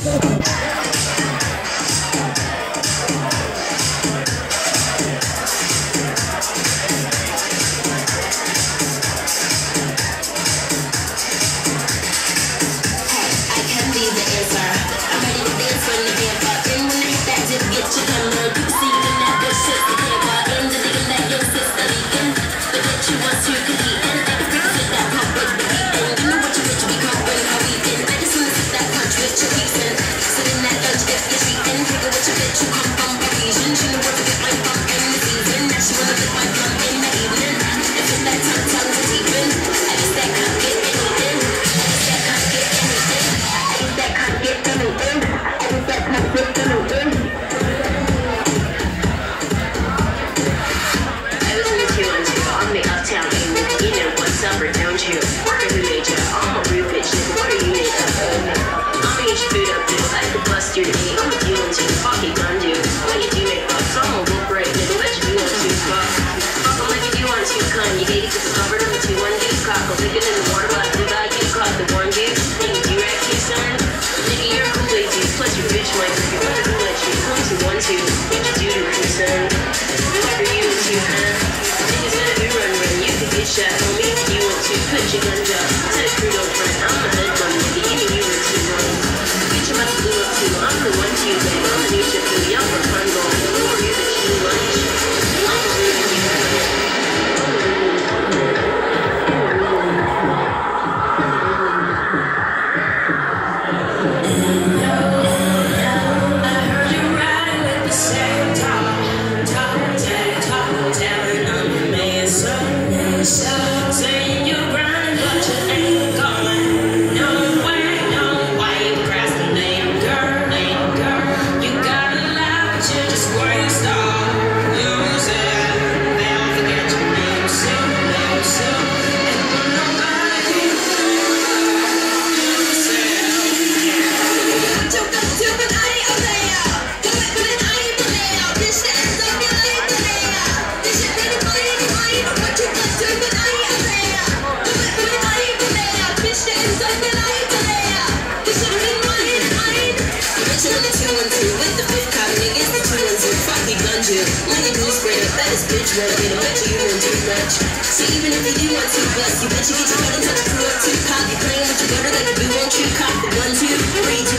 See, even if you do want to bust, you bet you get your feelings up, screw up too cocky, playing with your butter like a boo, won't you? Cock the 1, 2, 3, 2.